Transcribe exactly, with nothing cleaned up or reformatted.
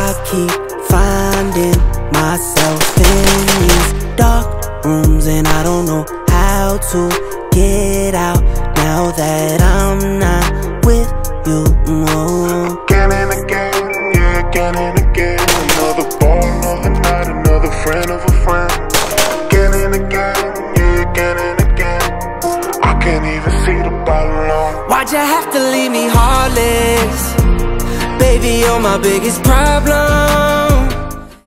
I keep finding myself in these dark rooms, and I don't know how to get out now that I'm not with you. No. Again and again, yeah, again and again. Another ball, another night, another friend of a friend. Again and again, yeah, again and again. I can't even see the bottom line. Why'd you have to leave me heartless? Baby, you're my biggest problem.